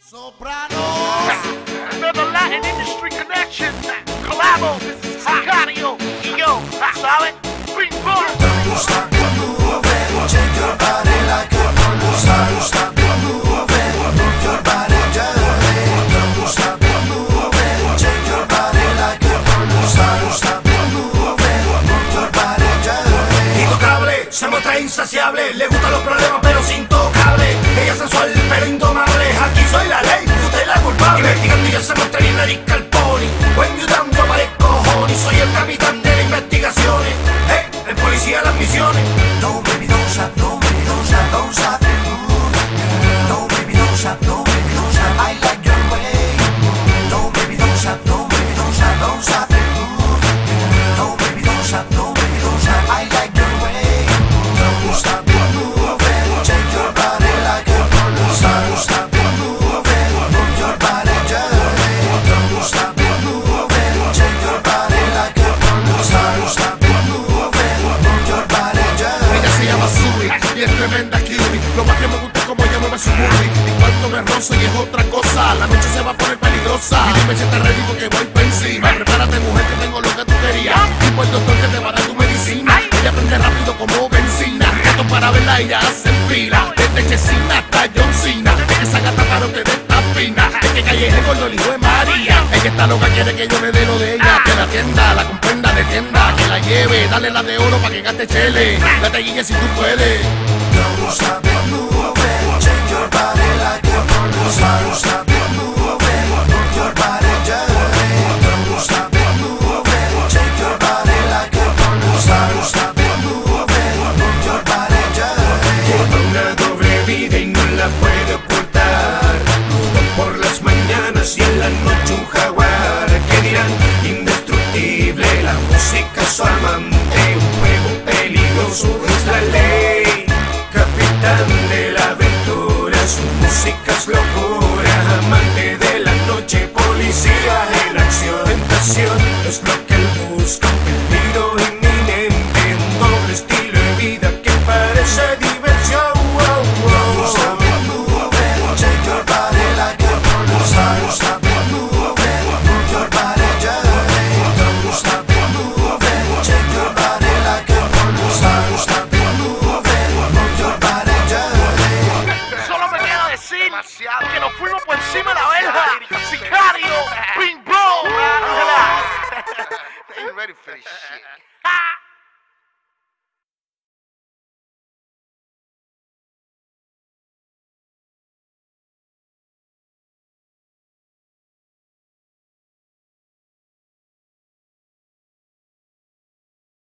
Sopranos. Another Latin industry connection. Collabo, Sicario y yo, ¿sabes? Bring boom. Don't stop the moving. Shake your body like a don't stop the moving. Move your body dirty. Don't stop the moving. Shake your body like a don't stop the moving. Move your body dirty. Intocable, se muestra insaciable. Le gustan los problemas pero es intocable. Ella es sensual pero indomable. Aquí soy la ley, usted es la culpable. Investigando y ya se muestra bien la disca al pony. When you down, yo parezco honey. Soy el capitán de las investigaciones. Hey, el policía de las misiones. No baby don't stop, no baby don't stop, don't stop. No baby don't stop, no baby don't stop. I like your way. No baby don't stop, no baby don't stop, don't stop. No baby don't stop, no baby don't stop. I like your way. Don't stop moving. Shake your body like a don't stop moving. Move your body dirty. Don't stop moving. Shake your body like a don't stop moving. Move your body dirty. Ella se llama Suri y es tremenda cutie. Lo más que me gusta es como ella mueve su booty. Y cuando me rozo y es otra cosa, la noche se va a poner peligrosa. Y dime si estás ready porque voy pa' encima. Prepárate mujer que tengo lo que tú querías. Tipo el doctor que te va a dar tu medicina. Ella prende rápido como benzina. Esto para verla ella hace fila. Desde Chesina hasta John Cena. Es que esa gata para ustedes está fina. Es que Callejero lo hijo de María. Ella está loca, quiere que yo le dé lo de ella. Que la atienda, la comprenda, de tienda. Que la lleve, dale la de oro pa' que gaste chele. Date guille si tú puedes. Don't stop moving. Shake your body like a don't stop moving. Move your body dirty. Don't stop moving. Shake your body like a don't stop moving. Move your body dirty. Lleva una doble vida y no la puede ocultar. Nudo por las mañanas y en la noche un jaguar. ¿Qué dirán? Indestructible, la música es su amante. Un juego peligroso es la ley. Capitán de la aventura, su música es locura. Amante de la noche, policía en acción. Tentación es lo que él busca. Un peligro inminente, un doble estilo de vida que parece diversión. Don't stop moving. Shake your body like a don't stop moving. Move your body dirty. Don't stop moving. Shake your body like a don't stop moving. Move your body dirty. Solo me queda decir que nos fuimos por encima de la verja. Sicario, Bing Boom. They ain't ready for this shit.